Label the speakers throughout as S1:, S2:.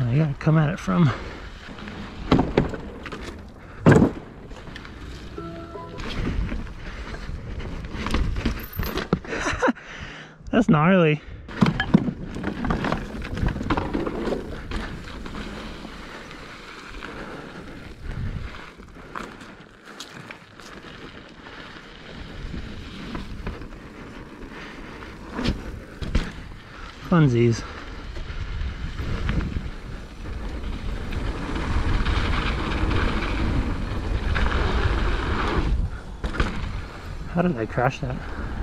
S1: You gotta come at it from. That's gnarly. Funsies. How did I crash that?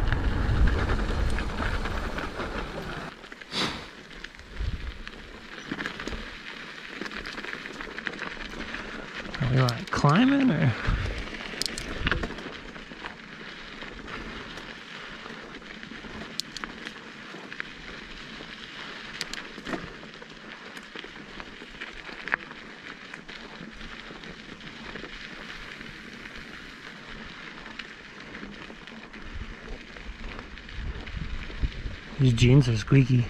S1: Are we like climbing or? These jeans are squeaky.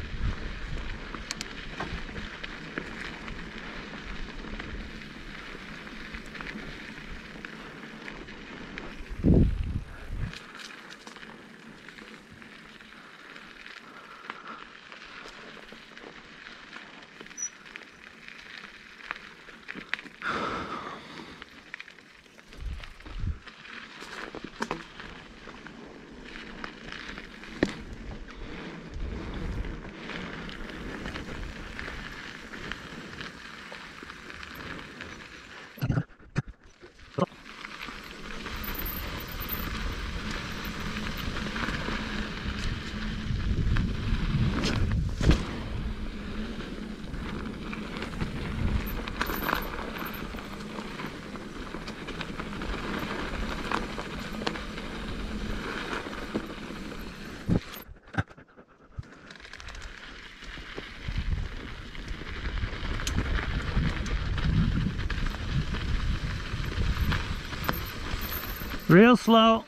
S1: Real slow.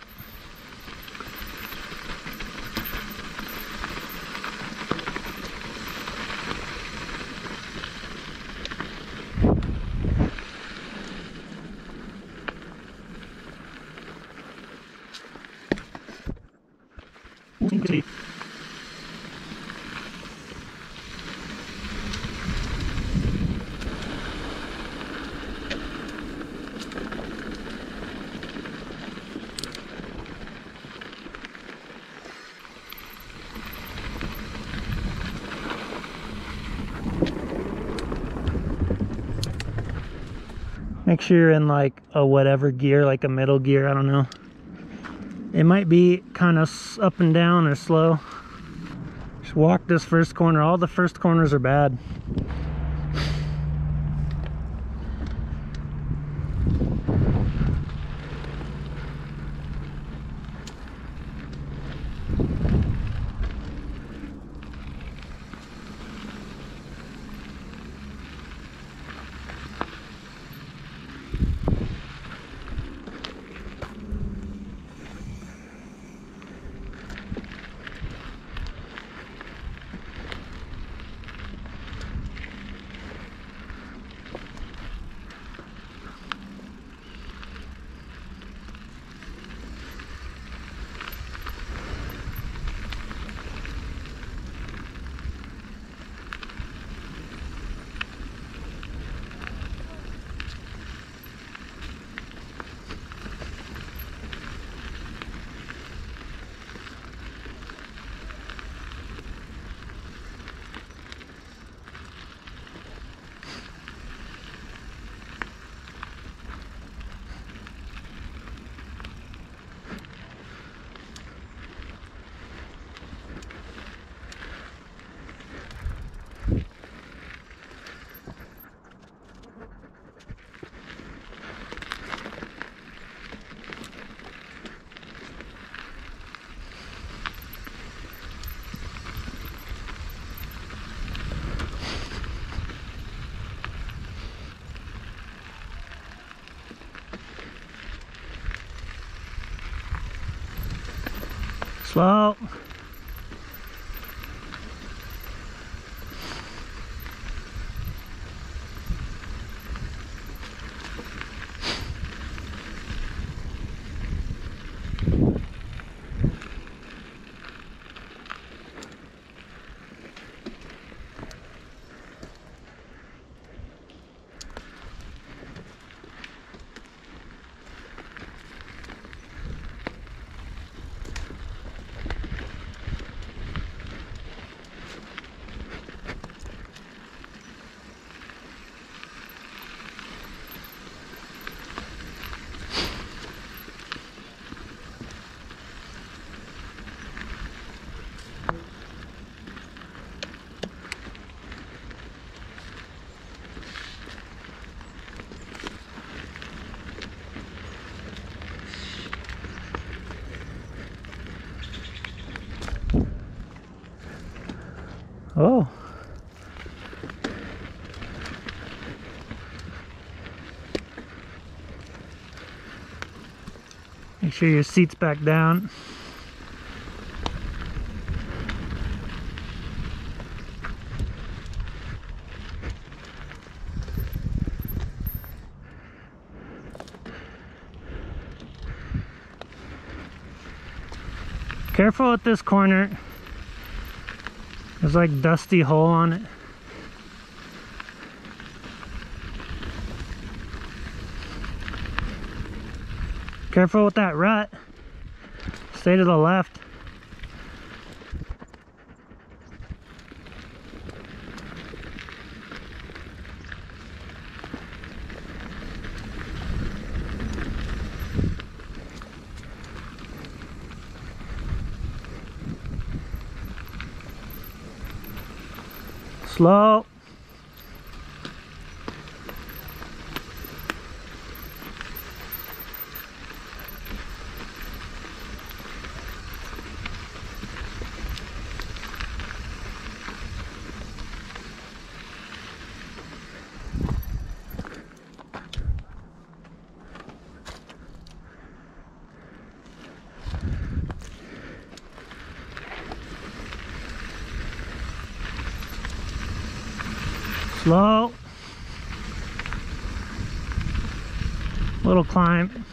S1: Make sure you're in like a whatever gear, like a middle gear, I don't know. It might be kind of up and down or slow. Just walk this first corner. All the first corners are bad. Slow. Oh. Make sure your seat's back down. Careful at this corner. There's like dusty hole on it. Careful with that rut. Stay to the left. Slow. Slow. Little climb.